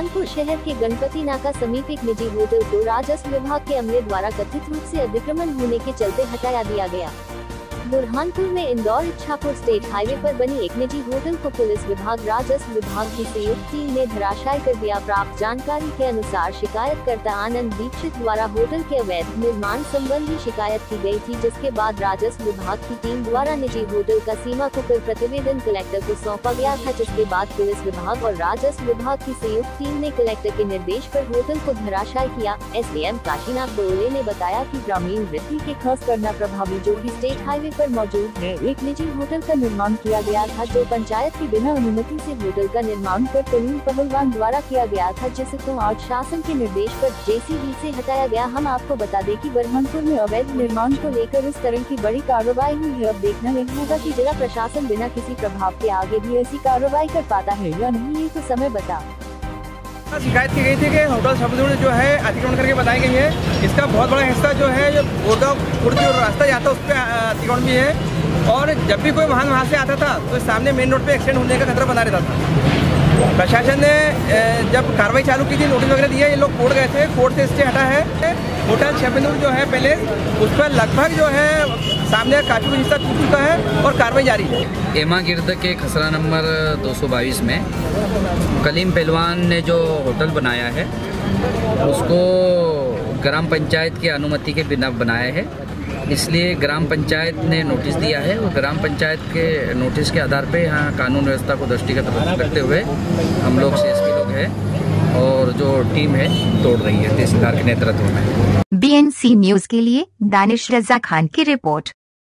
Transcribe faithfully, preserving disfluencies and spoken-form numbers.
बुरहानपुर शहर के गणपति नाका समीप एक निजी होटल को राजस्व विभाग के अमले द्वारा कथित रूप से अतिक्रमण होने के चलते हटाया दिया गया। बुरहानपुर में इंदौर इच्छापुर स्टेट हाईवे पर बनी एक निजी होटल को पुलिस विभाग राजस्व विभाग की संयुक्त टीम ने धराशायी कर दिया। प्राप्त जानकारी के अनुसार शिकायतकर्ता आनंद दीक्षित द्वारा होटल के अवैध निर्माण संबंधी शिकायत की गई थी, जिसके बाद राजस्व विभाग की टीम द्वारा निजी होटल का सीमा को कर प्रतिवेदन कलेक्टर को सौंपा गया था, जिसके बाद पुलिस विभाग और राजस्व विभाग की संयुक्त टीम ने कलेक्टर के निर्देश पर होटल को धराशायी किया। एस डी एम काशीनाथ बोले ने बताया कि ग्रामीण वृद्धि के खास करना प्रभावी जो की स्टेट हाईवे पर मौजूद है, एक निजी होटल का निर्माण किया गया था, जो पंचायत की बिना अनुमति से होटल का निर्माण कर तमीम पहलवान द्वारा किया गया था, जिसे तो आज शासन के निर्देश पर जे सी बी से हटाया गया। हम आपको बता दें कि बुरहानपुर में अवैध निर्माण को लेकर इस तरह की बड़ी कार्रवाई हुई है। अब देखना यही होगा कि जिला प्रशासन बिना किसी प्रभाव के आगे भी ऐसी कार्रवाई कर पाता है या नहीं, ये तो समय बता। शिकायत की गई थी कि होटल शब्द जो है अतिक्रमण करके बताई गई है। इसका बहुत बड़ा हिस्सा जो है जो गोरगांव खुर्द जो रास्ता जाता है उस पर अतिक्रमण भी है, और जब भी कोई वाहन वहाँ से आता था तो सामने मेन रोड पे एक्सीडेंट होने का खतरा बना रहता था। प्रशासन ने जब कार्रवाई चालू की थी, नोटिस वगैरह दिया, ये लोग कोर्ट गए थे, कोर्ट से स्टे हटा है। होटल शब्द जो है पहले उस पर लगभग जो है सामने काफी कुछ हिस्सा टूट चुका है और कार्रवाई जारी है। एमा गिर्द के खसरा नंबर दो सौ बाईस में कलीम पहलवान ने जो होटल बनाया है उसको ग्राम पंचायत की अनुमति के बिना बनाया है, इसलिए ग्राम पंचायत ने नोटिस दिया है और ग्राम पंचायत के नोटिस के आधार पे यहाँ कानून व्यवस्था को दृष्टिगत रखते हुए हम लोग सी एस पी लोग हैं और जो टीम है तोड़ रही है तहसीलदार के नेतृत्व में। बी एन सी न्यूज के लिए दानिश रजा खान की रिपोर्ट।